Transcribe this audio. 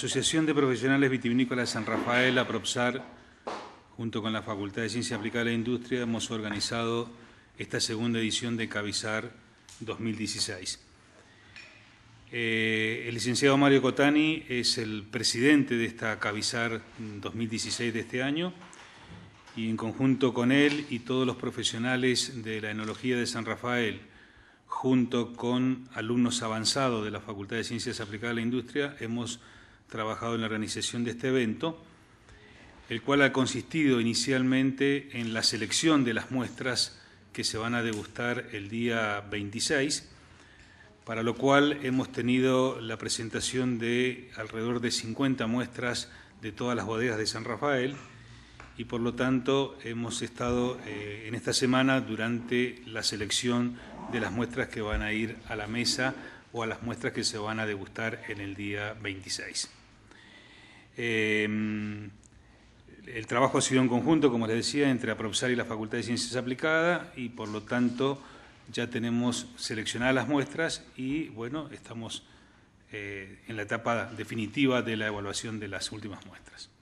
Asociación de Profesionales Vitivinícolas de San Rafael, APROPSAR, junto con la Facultad de Ciencia Aplicada a la Industria, hemos organizado esta segunda edición de Cavizar 2016. El licenciado Mario Cotani es el presidente de esta Cavizar 2016 de este año y en conjunto con él y todos los profesionales de la enología de San Rafael, junto con alumnos avanzados de la Facultad de Ciencias Aplicadas a la Industria, hemos trabajado en la organización de este evento, el cual ha consistido inicialmente en la selección de las muestras que se van a degustar el día 26, para lo cual hemos tenido la presentación de alrededor de 50 muestras de todas las bodegas de San Rafael y por lo tanto hemos estado en esta semana durante la selección de las muestras que van a ir a la mesa o a las muestras que se van a degustar en el día 26. El trabajo ha sido en conjunto, como les decía, entre APROPSAR y la Facultad de Ciencias Aplicadas y por lo tanto ya tenemos seleccionadas las muestras y bueno, estamos en la etapa definitiva de la evaluación de las últimas muestras.